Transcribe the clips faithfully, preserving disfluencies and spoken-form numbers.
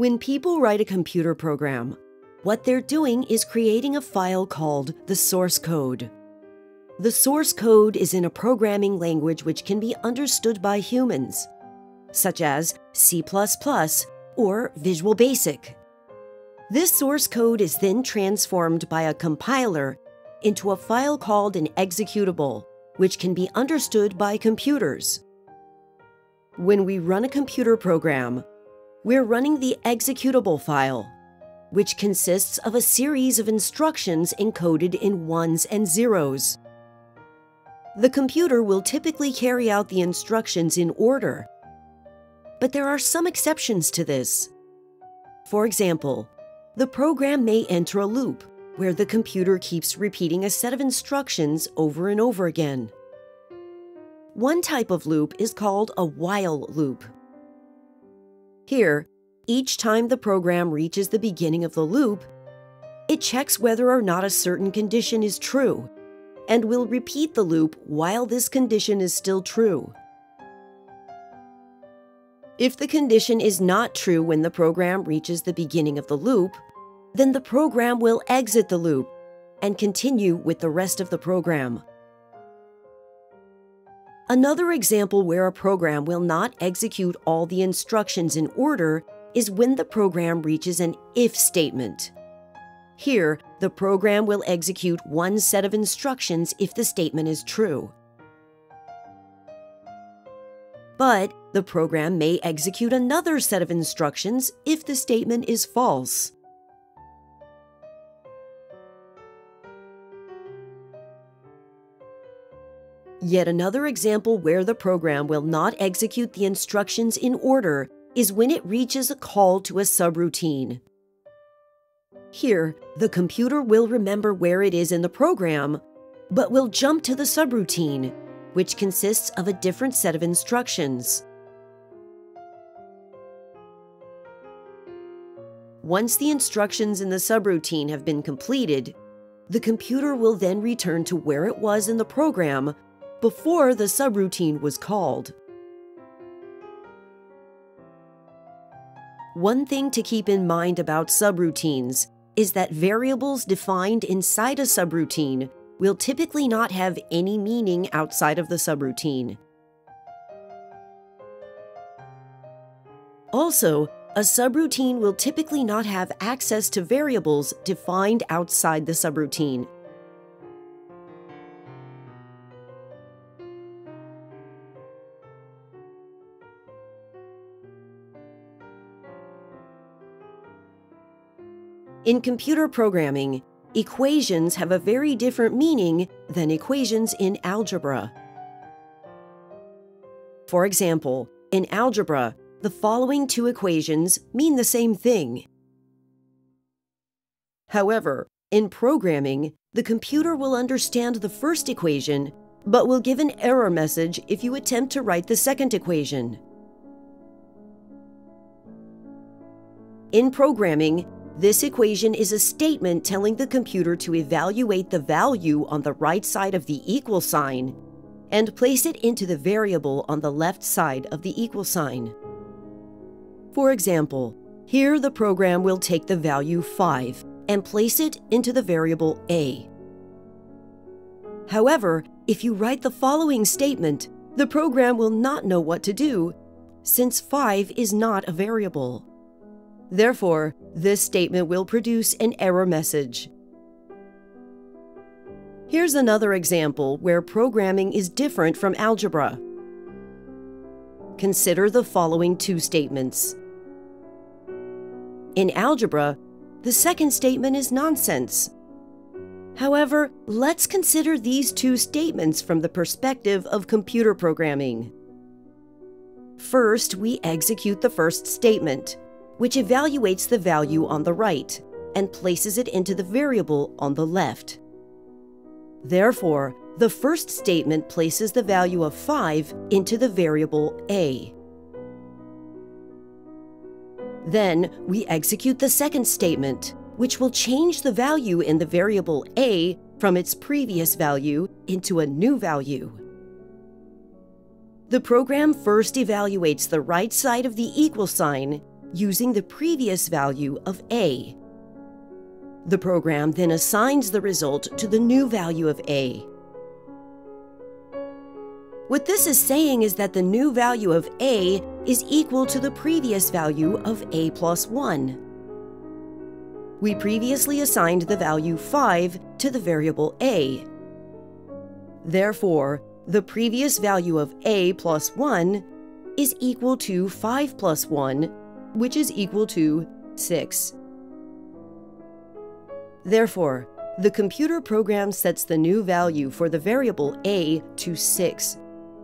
When people write a computer program, what they're doing is creating a file called the source code. The source code is in a programming language which can be understood by humans, such as C plus plus or Visual Basic. This source code is then transformed by a compiler into a file called an executable, which can be understood by computers. When we run a computer program, we're running the executable file, which consists of a series of instructions encoded in ones and zeros. The computer will typically carry out the instructions in order, but there are some exceptions to this. For example, the program may enter a loop where the computer keeps repeating a set of instructions over and over again. One type of loop is called a while loop. Here, each time the program reaches the beginning of the loop, it checks whether or not a certain condition is true, and will repeat the loop while this condition is still true. If the condition is not true when the program reaches the beginning of the loop, then the program will exit the loop and continue with the rest of the program. Another example where a program will not execute all the instructions in order is when the program reaches an if statement. Here, the program will execute one set of instructions if the statement is true. But the program may execute another set of instructions if the statement is false. Yet another example where the program will not execute the instructions in order is when it reaches a call to a subroutine. Here, the computer will remember where it is in the program, but will jump to the subroutine, which consists of a different set of instructions. Once the instructions in the subroutine have been completed, the computer will then return to where it was in the program before the subroutine was called. One thing to keep in mind about subroutines is that variables defined inside a subroutine will typically not have any meaning outside of the subroutine. Also, a subroutine will typically not have access to variables defined outside the subroutine. In computer programming, equations have a very different meaning than equations in algebra. For example, in algebra, the following two equations mean the same thing. However, in programming, the computer will understand the first equation, but will give an error message if you attempt to write the second equation. In programming, this equation is a statement telling the computer to evaluate the value on the right side of the equal sign and place it into the variable on the left side of the equal sign. For example, here the program will take the value five and place it into the variable a. However, if you write the following statement, the program will not know what to do, since five is not a variable. Therefore, this statement will produce an error message. Here's another example where programming is different from algebra. Consider the following two statements. In algebra, the second statement is nonsense. However, let's consider these two statements from the perspective of computer programming. First, we execute the first statement, which evaluates the value on the right and places it into the variable on the left. Therefore, the first statement places the value of five into the variable a. Then, we execute the second statement, which will change the value in the variable a from its previous value into a new value. The program first evaluates the right side of the equal sign using the previous value of a. The program then assigns the result to the new value of a. What this is saying is that the new value of a is equal to the previous value of a plus one. We previously assigned the value five to the variable a. Therefore, the previous value of a plus one is equal to five plus one, which is equal to six. Therefore, the computer program sets the new value for the variable a to six.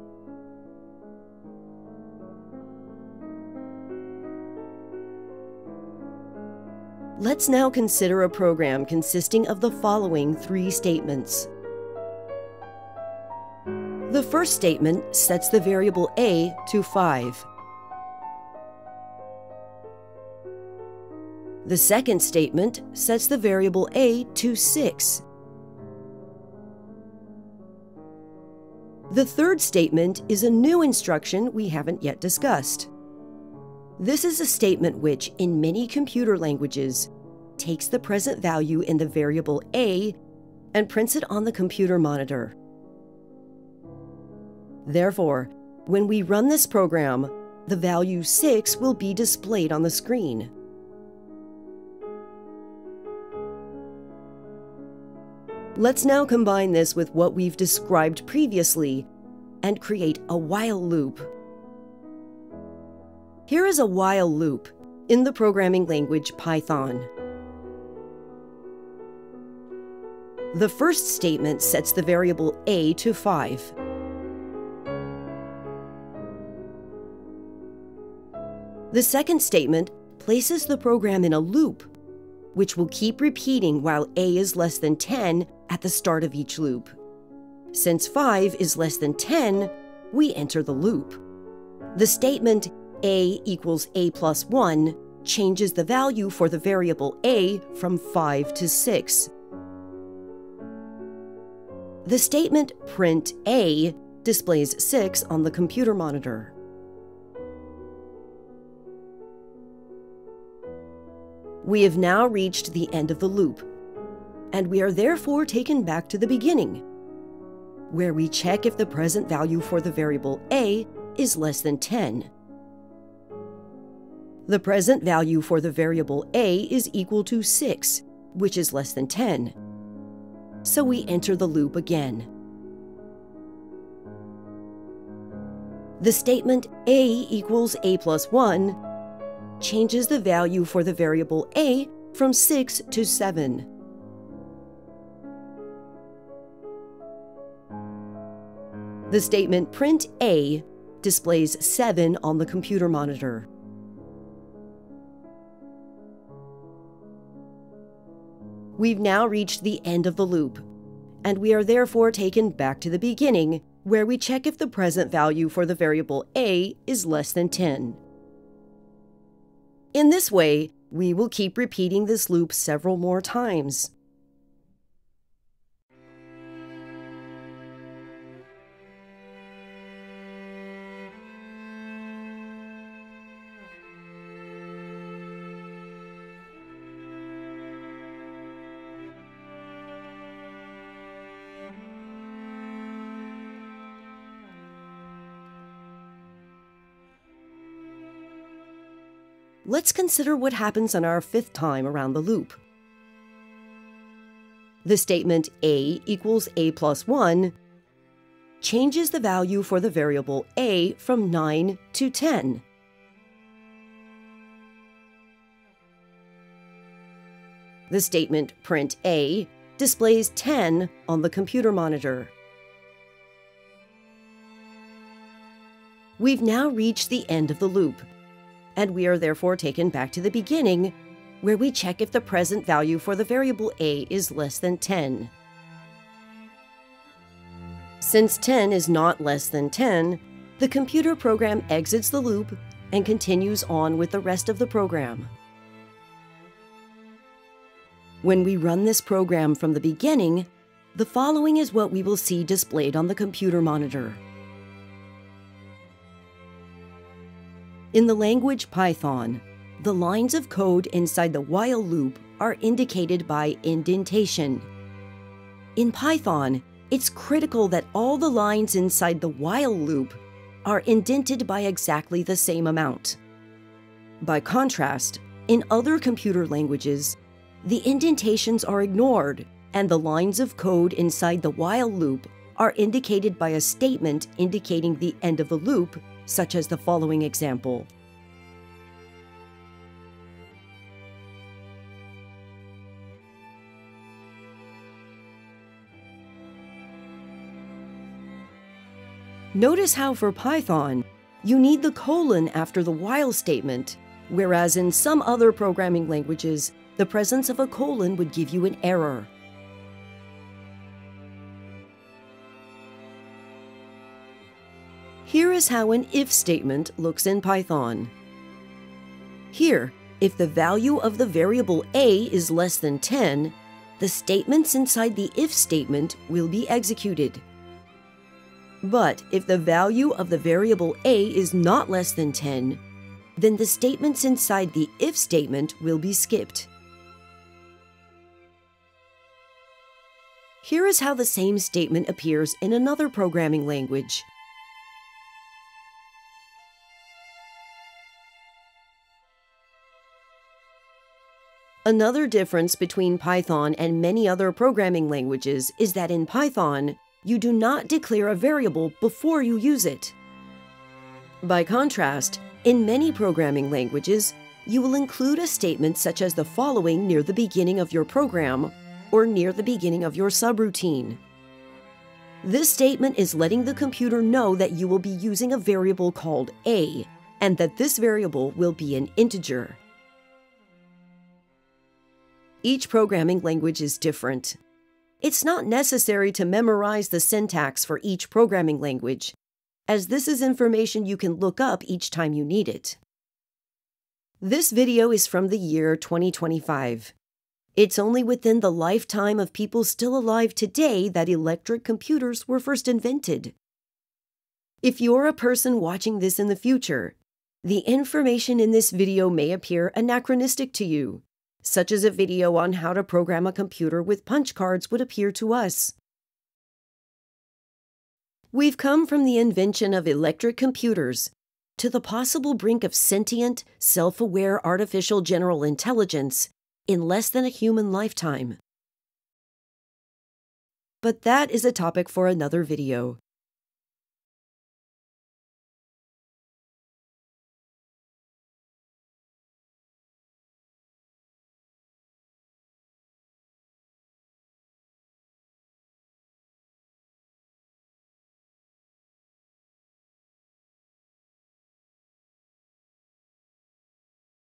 Let's now consider a program consisting of the following three statements. The first statement sets the variable a to five. The second statement sets the variable a to six. The third statement is a new instruction we haven't yet discussed. This is a statement which, in many computer languages, takes the present value in the variable a and prints it on the computer monitor. Therefore, when we run this program, the value six will be displayed on the screen. Let's now combine this with what we've described previously and create a while loop. Here is a while loop in the programming language Python. The first statement sets the variable a to five. The second statement places the program in a loop, which will keep repeating while a is less than ten at the start of each loop. Since five is less than ten, we enter the loop. The statement a equals a plus one changes the value for the variable a from five to six. The statement print a displays six on the computer monitor. We have now reached the end of the loop, and we are therefore taken back to the beginning, where we check if the present value for the variable a is less than ten. The present value for the variable a is equal to six, which is less than ten. So we enter the loop again. The statement a equals a plus one changes the value for the variable a from six to seven. The statement print a displays seven on the computer monitor. We've now reached the end of the loop, and we are therefore taken back to the beginning, where we check if the present value for the variable a is less than ten. In this way, we will keep repeating this loop several more times. Let's consider what happens on our fifth time around the loop. The statement a equals a plus one changes the value for the variable a from nine to ten. The statement print a displays ten on the computer monitor. We've now reached the end of the loop, and we are therefore taken back to the beginning, where we check if the present value for the variable a is less than ten. Since ten is not less than ten, the computer program exits the loop and continues on with the rest of the program. When we run this program from the beginning, the following is what we will see displayed on the computer monitor. In the language Python, The lines of code inside the while loop are indicated by indentation. In Python, it's critical that all the lines inside the while loop are indented by exactly the same amount. By contrast, in other computer languages, the indentations are ignored and the lines of code inside the while loop are indicated by a statement indicating the end of the loop, such as the following example. Notice how for Python, you need the colon after the while statement, whereas in some other programming languages, the presence of a colon would give you an error. Here is how an if statement looks in Python. Here, if the value of the variable a is less than ten, the statements inside the if statement will be executed. But if the value of the variable a is not less than ten, then the statements inside the if statement will be skipped. Here is how the same statement appears in another programming language. Another difference between Python and many other programming languages is that in Python, you do not declare a variable before you use it. By contrast, in many programming languages, you will include a statement such as the following near the beginning of your program or near the beginning of your subroutine. This statement is letting the computer know that you will be using a variable called a, and that this variable will be an integer. Each programming language is different. It's not necessary to memorize the syntax for each programming language, as this is information you can look up each time you need it. This video is from the year twenty twenty-five. It's only within the lifetime of people still alive today that electric computers were first invented. If you're a person watching this in the future, the information in this video may appear anachronistic to you, such as a video on how to program a computer with punch cards would appear to us. We've come from the invention of electric computers to the possible brink of sentient, self-aware artificial general intelligence in less than a human lifetime. But that is a topic for another video.